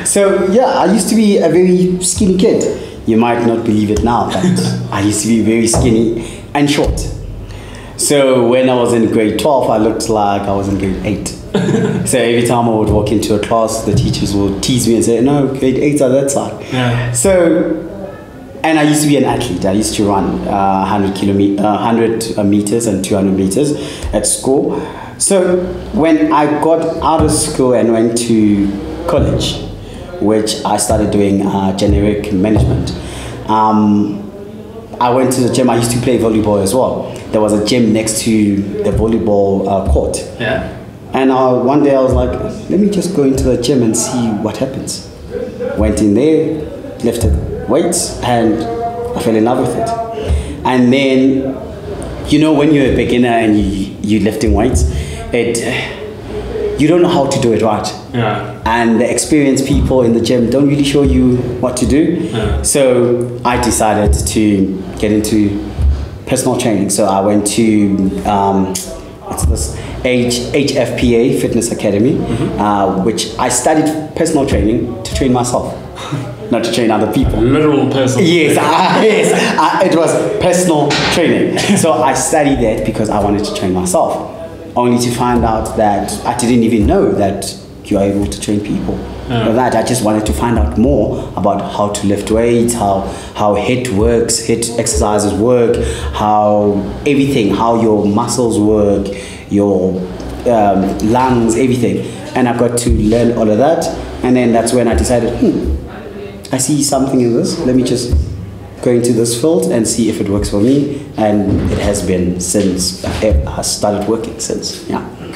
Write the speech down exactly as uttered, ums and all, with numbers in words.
So yeah, I used to be a very skinny kid. You might not believe it now, but I used to be very skinny and short. So when I was in grade twelve, I looked like I was in grade eight. So every time I would walk into a class, the teachers would tease me and say, no, grade eight are that side. Yeah. So, and I used to be an athlete. I used to run uh, one hundred kilometers, uh, one hundred meters and two hundred meters at school. So when I got out of school and went to college, which I started doing uh, generic management, um, I went to the gym. I used to play volleyball as well. There was a gym next to the volleyball uh, court. Yeah. And uh, one day I was like, let me just go into the gym and see what happens. Went in there, lifted weights, and I fell in love with it. And then, you know, when you're a beginner and you, you're lifting weights, it you don't know how to do it right. Yeah. And the experienced people in the gym don't really show you what to do. Yeah. So I decided to get into personal training. So I went to um, what's this? H HFPA Fitness Academy, mm-hmm. uh, which I studied personal training to train myself, not to train other people. Literal personal. Yes, I, yes, I, it was personal training. So I studied that because I wanted to train myself. Only to find out that I didn't even know that you are able to train people. Yeah. That I just wanted to find out more about how to lift weights, how how HIIT works, HIIT exercises work, how everything, how your muscles work, your um, lungs, everything. And I got to learn all of that. And then that's when I decided, hmm, I see something in this. Let me just go into this field and see if it works for me. And it has been since I started working since. Yeah.